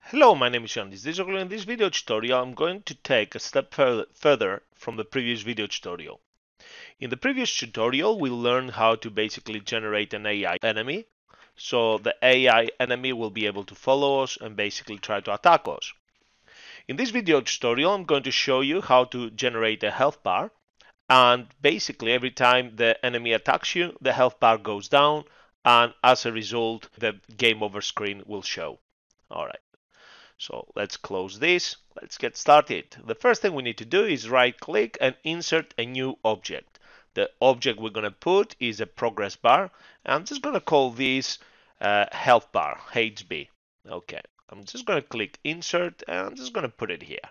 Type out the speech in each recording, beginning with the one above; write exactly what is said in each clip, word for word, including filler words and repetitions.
Hello, my name is Jan Digital. In this video tutorial, I'm going to take a step further, further from the previous video tutorial. In the previous tutorial, we learned how to basically generate an A I enemy. So the A I enemy will be able to follow us and basically try to attack us. In this video tutorial, I'm going to show you how to generate a health bar. And basically, every time the enemy attacks you, the health bar goes down. And as a result, the game over screen will show. All right. So let's close this. Let's get started. The first thing we need to do is right click and insert a new object. The object we're going to put is a progress bar. I'm just going to call this uh, health bar, H B. Okay, I'm just going to click insert and I'm just going to put it here.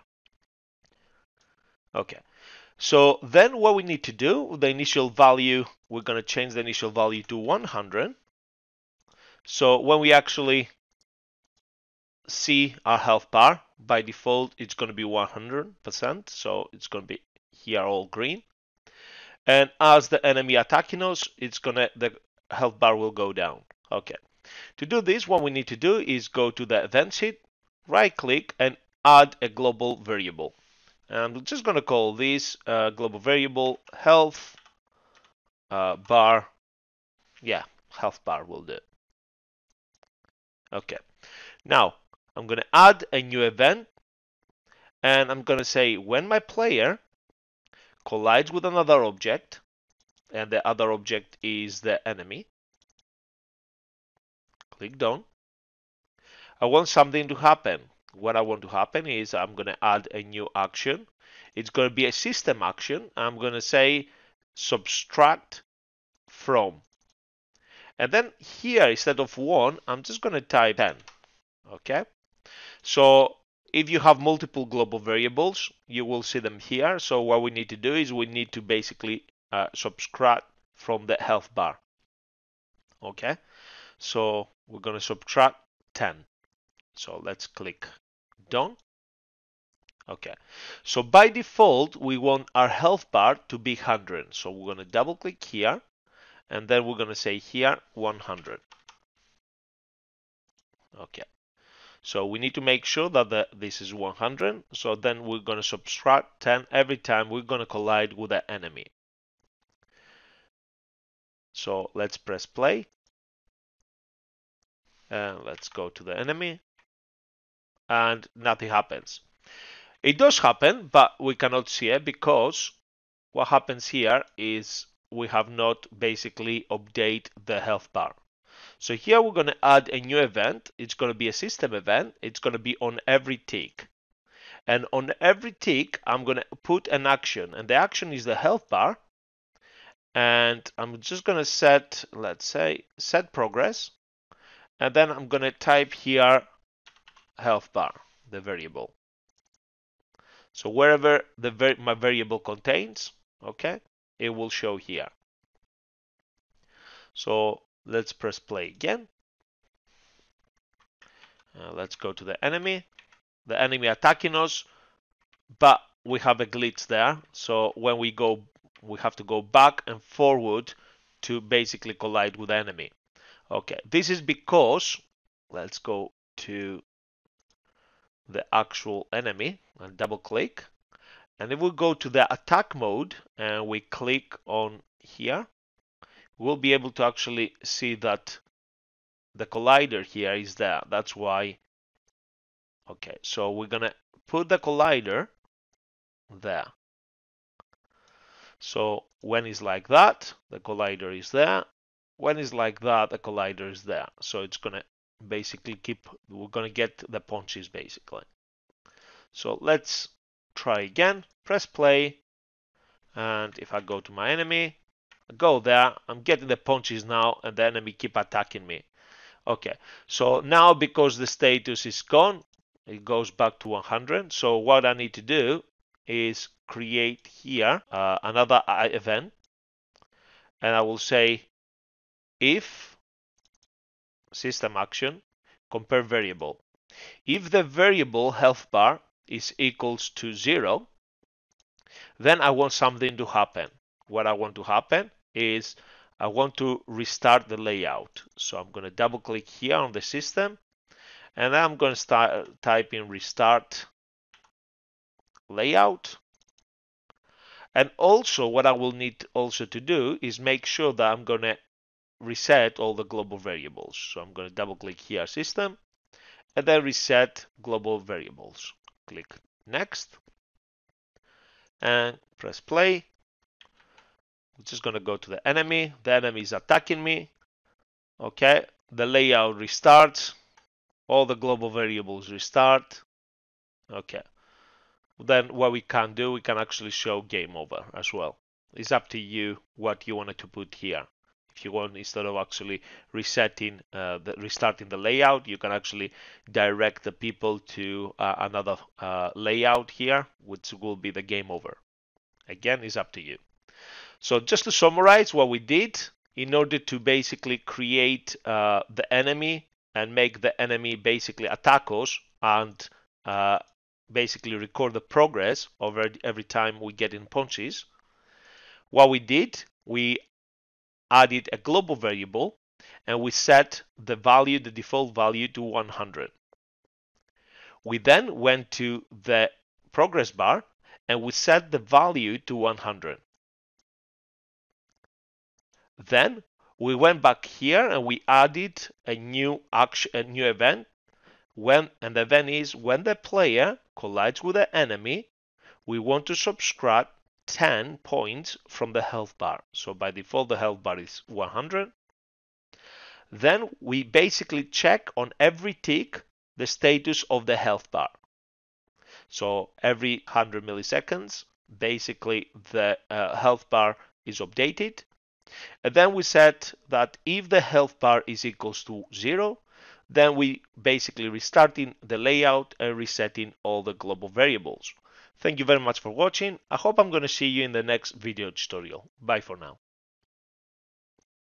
Okay, so then what we need to do, the initial value, we're going to change the initial value to one hundred. So when we actually see our health bar, by default it's going to be one hundred percent, so it's going to be here all green, and as the enemy attacking us, it's gonna the health bar will go down. Okay, to do this, what we need to do is go to the event sheet, right click and add a global variable, and we're just going to call this uh, global variable health uh, bar. Yeah, health bar will do. Okay, now I'm going to add a new event, and I'm going to say when my player collides with another object, and the other object is the enemy, click done. I want something to happen. What I want to happen is I'm going to add a new action. It's going to be a system action. I'm going to say subtract from. And then here, instead of one, I'm just going to type ten. Okay? So if you have multiple global variables, you will see them here. So what we need to do is we need to basically uh, subtract from the health bar. Okay? So we're going to subtract ten. So let's click done. Okay, so by default, we want our health bar to be one hundred. So we're going to double click here, and then we're going to say here one hundred. Okay, so we need to make sure that the, this is one hundred. So then we're going to subtract ten every time we're going to collide with the enemy. So let's press play. And let's go to the enemy. And nothing happens. It does happen, but we cannot see it because what happens here is we have not basically update the health bar. So here we're going to add a new event. It's going to be a system event. It's going to be on every tick. And on every tick, I'm going to put an action. And the action is the health bar. And I'm just going to set, let's say, set progress. And then I'm going to type here health bar, the variable. So wherever the var my variable contains, okay, it will show here. So let's press play again. Uh, let's go to the enemy. The enemy attacking us, but we have a glitch there. So when we go, we have to go back and forward to basically collide with the enemy. Okay, this is because, let's go to the actual enemy and double click. And if we go to the attack mode and we click on here, we'll be able to actually see that the collider here is there. That's why. Okay, so we're gonna put the collider there. So when it's like that, the collider is there. When it's like that, the collider is there. So it's gonna basically keep, we're gonna get the punches basically. So let's try again, press play. And if I go to my enemy, I go there, I'm getting the punches now, and the enemy keep attacking me. Okay, so now because the status is gone, it goes back to one hundred. So what I need to do is create here uh, another event, and I will say if system action compare variable. If the variable health bar is equals to zero, then I want something to happen. What I want to happen is I want to restart the layout. So I'm going to double click here on the system, And I'm going to start typing restart layout. And also what I will need also to do is make sure that I'm going to reset all the global variables. So I'm going to double click here, system, and then reset global variables. Click next and press play. I'm just going to go to the enemy. The enemy is attacking me. Okay, the layout restarts. All the global variables restart. Okay. Then what we can do, we can actually show game over as well. It's up to you what you wanted to put here. If you want, instead of actually resetting, uh, the, restarting the layout, you can actually direct the people to uh, another uh, layout here, which will be the game over. Again, it's up to you. So just to summarize what we did, in order to basically create uh, the enemy and make the enemy basically attack us and uh, basically record the progress of every time we get in punches, what we did, we added a global variable and we set the value, the default value, to one hundred. We then went to the progress bar and we set the value to one hundred. Then we went back here and we added a new action, a new event. When and the event is when the player collides with the enemy, we want to subtract ten points from the health bar. So by default, the health bar is one hundred. Then we basically check on every tick the status of the health bar. So every one hundred milliseconds, basically the uh, health bar is updated. And then we set that if the health bar is equals to zero, then we basically restarting the layout and resetting all the global variables. Thank you very much for watching. I hope I'm going to see you in the next video tutorial. Bye for now.